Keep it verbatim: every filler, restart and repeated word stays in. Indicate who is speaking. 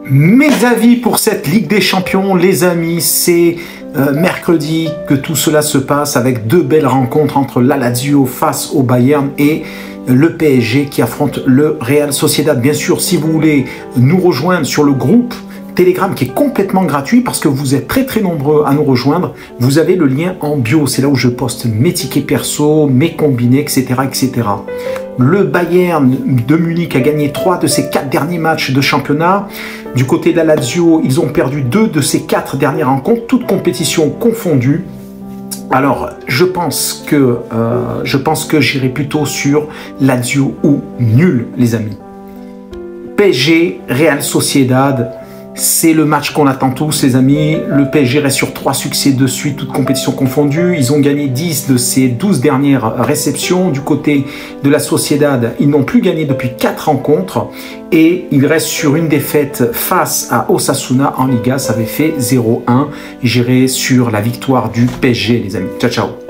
Speaker 1: Mes avis pour cette Ligue des Champions, les amis, c'est euh, mercredi que tout cela se passe avec deux belles rencontres entre la Lazio face au Bayern et le P S G qui affronte le Real Sociedad. Bien sûr, si vous voulez nous rejoindre sur le groupe Telegram qui est complètement gratuit parce que vous êtes très très nombreux à nous rejoindre, vous avez le lien en bio, c'est là où je poste mes tickets perso, mes combinés, et cetera et cetera. Le Bayern de Munich a gagné trois de ses quatre derniers matchs de championnat. Du côté de la Lazio, ils ont perdu deux de ses quatre dernières rencontres, toutes compétitions confondues. Alors, je pense que euh, je pense que j'irai plutôt sur Lazio ou nul, les amis. P S G, Real Sociedad, c'est le match qu'on attend tous, les amis. Le P S G reste sur trois succès de suite, toutes compétitions confondues. Ils ont gagné dix de ces douze dernières réceptions. Du côté de la Sociedad, ils n'ont plus gagné depuis quatre rencontres. Et ils restent sur une défaite face à Osasuna en Liga. Ça avait fait zéro un. J'irai sur la victoire du P S G, les amis. Ciao, ciao.